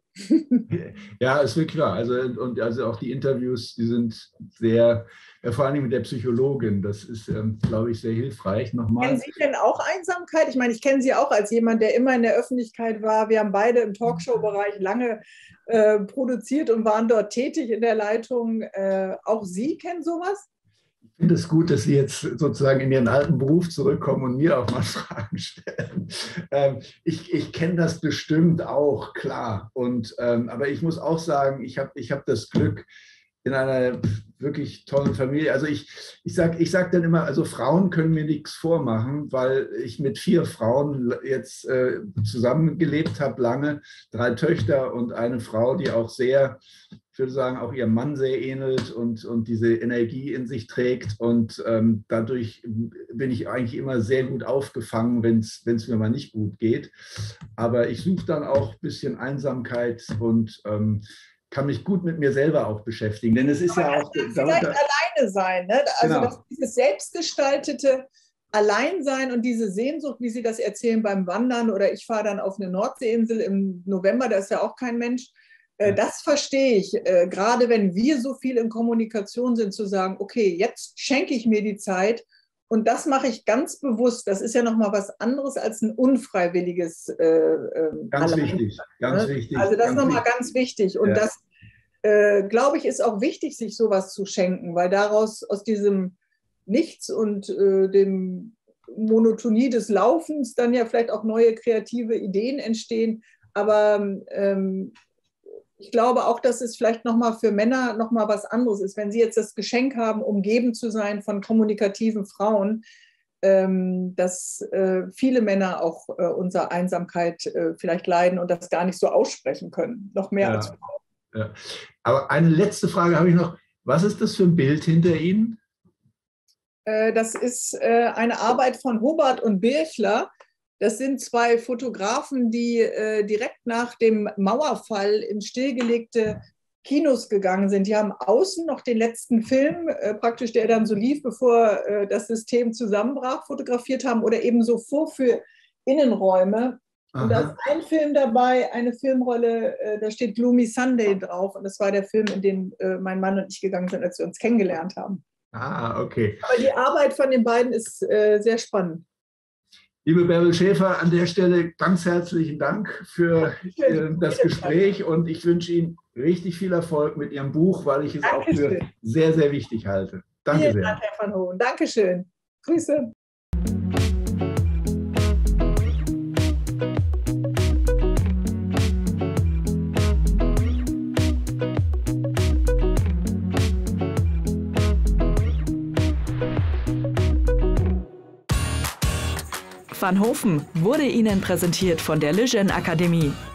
Ja, ist wirklich klar. Also, und also auch die Interviews, die sind sehr, ja, vor allem mit der Psychologin, das ist, ähm, glaube ich, sehr hilfreich. Nochmal. Kennen Sie denn auch Einsamkeit? Ich meine, ich kenne Sie auch als jemand, der immer in der Öffentlichkeit war. Wir haben beide im Talkshow-Bereich lange äh, produziert und waren dort tätig in der Leitung. Äh, auch Sie kennen sowas? Ich finde es gut, dass Sie jetzt sozusagen in Ihren alten Beruf zurückkommen und mir auch mal Fragen stellen. Ähm, ich ich kenne das bestimmt auch, klar. Und, ähm, aber ich muss auch sagen, ich habe ich hab das Glück, in einer wirklich tollen Familie. Also ich, ich sage ich sag dann immer, also Frauen können mir nichts vormachen, weil ich mit vier Frauen jetzt äh, zusammengelebt habe, lange, drei Töchter und eine Frau, die auch sehr, ich würde sagen, auch ihrem Mann sehr ähnelt und, und diese Energie in sich trägt. Und ähm, dadurch bin ich eigentlich immer sehr gut aufgefangen, wenn es mir mal nicht gut geht. Aber ich suche dann auch ein bisschen Einsamkeit und ähm, kann mich gut mit mir selber auch beschäftigen. Denn es ist Aber ja das auch... kann vielleicht alleine sein. Ne? Also genau. das, dieses selbstgestaltete Alleinsein und diese Sehnsucht, wie Sie das erzählen beim Wandern, oder ich fahre dann auf eine Nordseeinsel im November, da ist ja auch kein Mensch. Äh, das verstehe ich, äh, gerade wenn wir so viel in Kommunikation sind, zu sagen, okay, jetzt schenke ich mir die Zeit und das mache ich ganz bewusst. Das ist ja nochmal was anderes als ein unfreiwilliges äh, äh, Ganz Allein, wichtig, ganz ne? wichtig. Also das ist nochmal ganz wichtig. Und ja. das, äh, glaube ich, ist auch wichtig, sich sowas zu schenken, weil daraus, aus diesem Nichts und äh, dem Monotonie des Laufens dann ja vielleicht auch neue kreative Ideen entstehen. Aber ähm, ich glaube auch, dass es vielleicht nochmal für Männer nochmal was anderes ist. Wenn sie jetzt das Geschenk haben, umgeben zu sein von kommunikativen Frauen, ähm, dass äh, viele Männer auch äh, unter Einsamkeit äh, vielleicht leiden und das gar nicht so aussprechen können. Noch mehr ja, als Frauen. Ja. Aber eine letzte Frage habe ich noch. Was ist das für ein Bild hinter Ihnen? Äh, das ist äh, eine Arbeit von Hobart und Birchler. Das sind zwei Fotografen, die äh, direkt nach dem Mauerfall in stillgelegte Kinos gegangen sind. Die haben außen noch den letzten Film, äh, praktisch der dann so lief, bevor äh, das System zusammenbrach, fotografiert haben oder eben so vor für Innenräume. Aha. Und da ist ein Film dabei, eine Filmrolle, äh, da steht Gloomy Sunday drauf. Und das war der Film, in den äh, mein Mann und ich gegangen sind, als wir uns kennengelernt haben. Ah, okay. Aber die Arbeit von den beiden ist äh, sehr spannend. Liebe Bärbel Schäfer, an der Stelle ganz herzlichen Dank für äh, das Gespräch und ich wünsche Ihnen richtig viel Erfolg mit Ihrem Buch, weil ich es Dankeschön. Auch für sehr, sehr wichtig halte. Danke Vielen sehr. Dank, Herr van Hohen. Dankeschön. Grüße. Van Hofen wurde Ihnen präsentiert von der Lejeune Akademie.